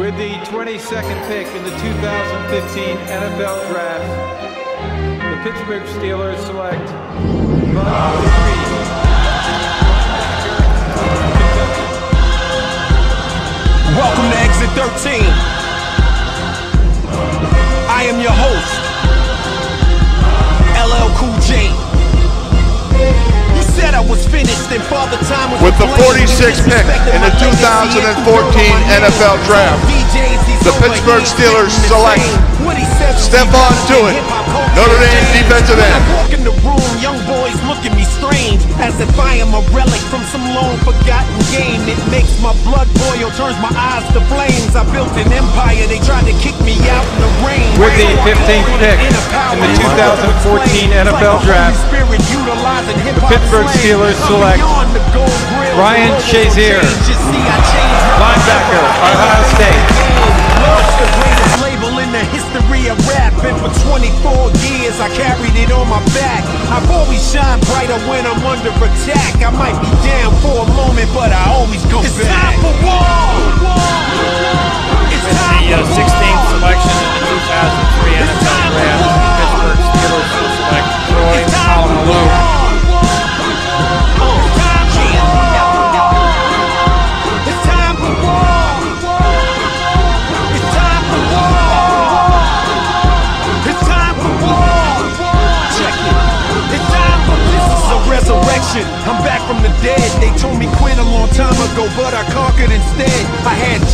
With the 22nd pick in the 2015 NFL Draft, the Pittsburgh Steelers select Bud Dupree. Welcome to Exit 13. I am your host, LL Cool J. You said I was finished and Father Time was with the 46th pick in the 2014 NFL Draft. The Pittsburgh Steelers select Stephon Tuitt, Notre Dame defensive end. I walk in the room, young boys look at me strange, as if I am a relic from some long forgotten game. It makes my blood boil, turns my eyes to flames. I built an empire, they tried to kick me out in the rain. With the 15th pick in the 2014 NFL Draft, the Pittsburgh Steelers select Ryan Shazier, linebacker, Ohio State. Launched the greatest label in the history of rap, and for 24 years I carried it on my back. I've always shined brighter when I'm under attack. I might be down for a moment, but I always come back. It's time for war! It's time the 16th selection in the 2003 NFL Draft. The Pittsburgh Steelers will select Troy Polamalu. I'm back from the dead. They told me quit a long time ago, but I conquered instead. I had